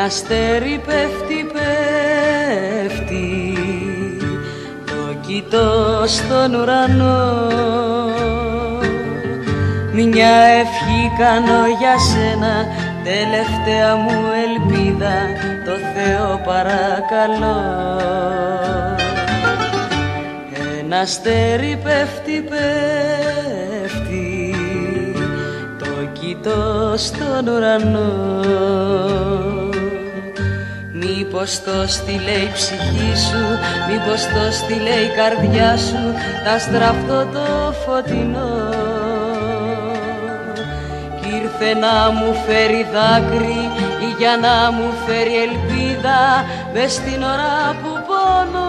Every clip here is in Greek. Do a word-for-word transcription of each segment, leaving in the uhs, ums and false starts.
αστέρι πέφτει, πέφτει, το κοιτώ στον ουρανό. Μια ευχή κάνω για σένα, τελευταία μου ελπίδα, το Θεό παρακαλώ. Ένα αστέρι πέφτει, πέφτει, το κοιτώ στον ουρανό. Μήπως το στείλε η ψυχή σου, μήπως το στείλε η καρδιά σου, τα στραφτώ το φωτεινό. Κι ήρθε να μου φέρει δάκρυ ή για να μου φέρει ελπίδα, μες την ώρα που πονώ.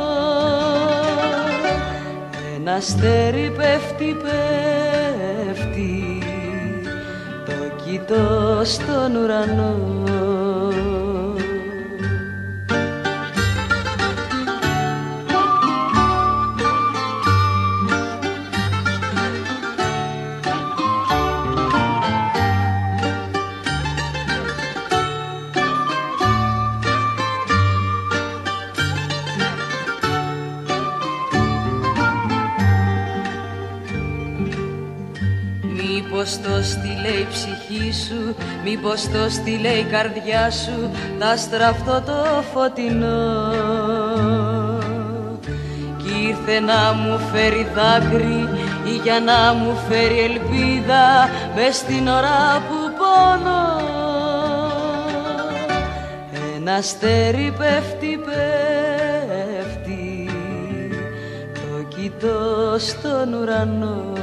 Ένα αστέρι πέφτει, πέφτει, το κοιτώ στον ουρανό. Μήπως το στείλε η ψυχή σου, μήπως το στείλε η καρδιά σου, να στραφτώ το φωτεινό. Κι ήρθε να μου φέρει δάκρυ ή για να μου φέρει ελπίδα, μες στην ώρα που πονώ. Ένα αστέρι πέφτει, πέφτει, το κοιτώ στον ουρανό.